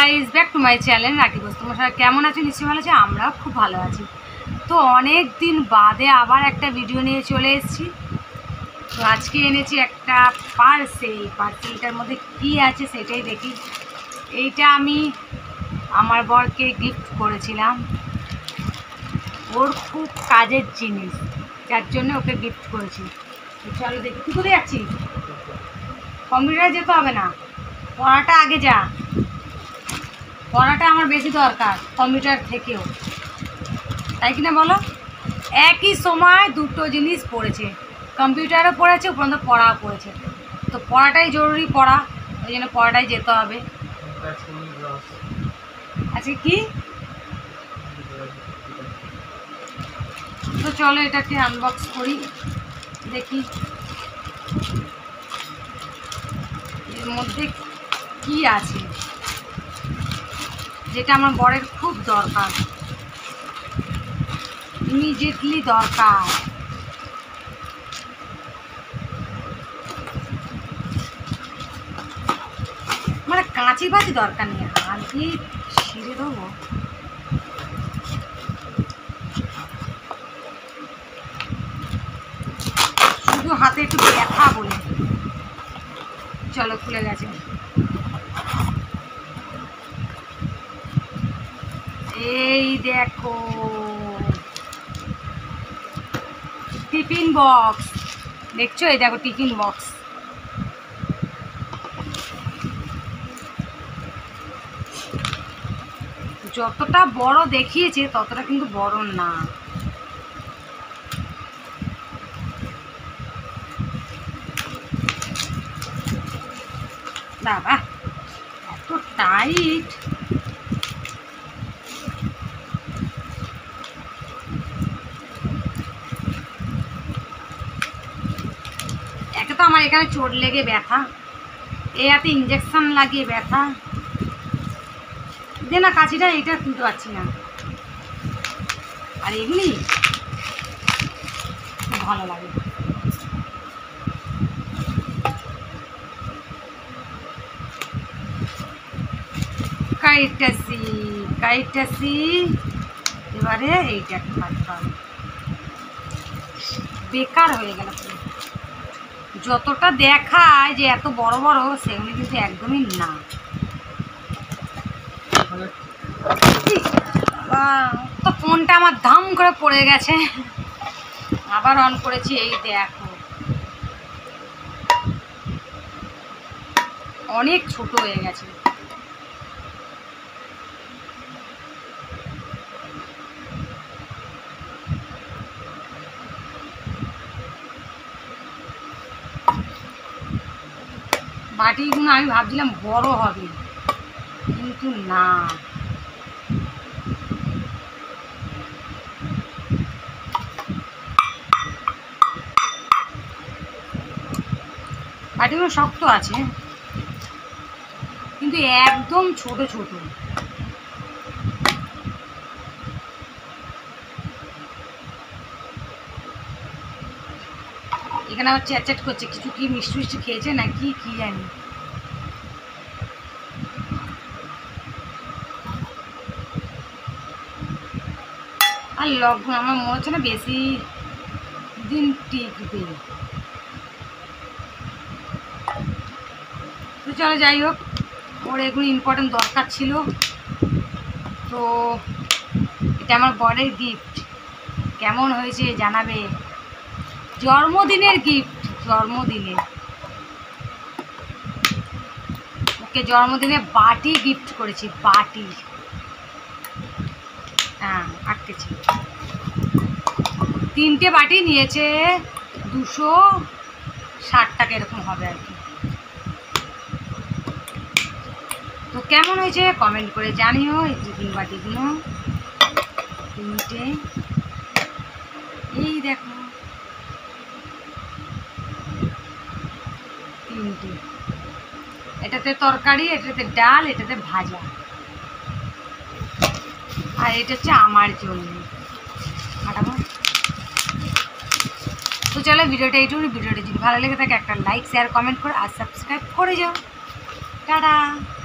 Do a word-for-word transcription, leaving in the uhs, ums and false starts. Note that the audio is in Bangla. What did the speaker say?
Guys, back to my channel রাখি বস। তোমার সবাই কেমন আছো? নিশ্চয়ই ভালো আছো। আমরাও খুব ভালো আছি। তো অনেক দিন বাদে আবার একটা ভিডিও নিয়ে চলে এসেছি। তো আজকে এনেছি একটা পার্সেল। পার্সেলটার মধ্যে কি আছে সেটাই দেখি। এইটা আমি আমার বরকে গিফট করেছিলাম। ওর খুব কাজের জিনিস, যার জন্য ওকে গিফট করেছি। চলো দেখি। তুই কোথায় যাচ্ছিস? কম্পিউটারে যেতে হবে না, পড়াটা আগে যা। পড়াটা আমার বেশি দরকার কম্পিউটার থেকেও, তাই কিনা বলো? একই সময় দুটো জিনিস পড়েছে, কম্পিউটারও পড়েছে, উপরন্ত পড়াও পড়েছে। তো পড়াটাই জরুরি, পড়া, ওই জন্য পড়াটাই যেতে হবে। আচ্ছা কি? তো চলো এটাকে আনবক্স করি, দেখি এর মধ্যে কি আছে, যেটা আমার বরের খুব দরকার, ইমিডিয়েটলি দরকার। মানে কাঁচি বাঁচি দরকার নেই, হাত দিয়ে ছিঁড়ে দেবো। শুধু হাতে একটু ব্যথা বলে। চলো, খুলে গেছে। এই দেখো, টিফিন বক্স। দেখছো? এই দেখো টিফিন বক্স। যতটা বড় দেখিয়েছে ততটা কিন্তু বড় না। বাবা এত টাইট। একে তো আমার এখানে চোট লেগে ব্যথা, এ হাতে ইঞ্জেকশন লাগিয়ে ব্যথা। দে না কাঁচিটা, এইটা তুলতে পারছি না। আর এগুলি ভালো লাগে। কাইটাসি কাইটাসি এবারে এইটা কাটতে হবে। বেকার হয়ে গেল। যতটা দেখায় যে এত বড় বড়, সেগুলি কিন্তু একদমই না। তো ফোনটা আমার ধাম করে পড়ে গেছে, আবার অন করেছি। এই দেখো, অনেক ছোট হয়ে গেছে। বাটিগুলো আমি ভাবছিলাম বড় হবে, কিন্তু না। বাটিগুলো শক্ত আছে, কিন্তু একদম ছোট ছোট। এখানে আবার চ্যাট করছে, কিছু কি মিষ্টি মিষ্টি খেয়েছে নাকি কি জানি। আর লকডাউন আমার মনে হচ্ছে না বেশি দিন টিকবে। তো চলো, যাই হোক, ওর এগুলো ইম্পর্টেন্ট দরকার ছিল। তো এটা আমার বরের গিফট, কেমন হয়েছে জানাবে। জন্মদিনের গিফট, জন্মদিনে ওকে জন্মদিনে বাটি গিফট করেছি, বাটি। হ্যাঁ, আটকেছি। তিনটে বাটি নিয়েছে, দুশো ষাট টাকা এরকম হবে আর কি। তো কেমন হয়েছে কমেন্ট করে জানিও। এই টিফিন বাটিগুলো তিনটে, এই দেখো তিনটে। এটাতে তরকারি, এটাতে ডাল, এটাতে ভাজা, আর এটা হচ্ছে আমার জন্য। তো চলো, ভিডিওটা এইটুকু। ভিডিওটা যদি ভালো লেগে থাকে একটা লাইক, শেয়ার, কমেন্ট করে আর সাবস্ক্রাইব করে যাও। টাটা।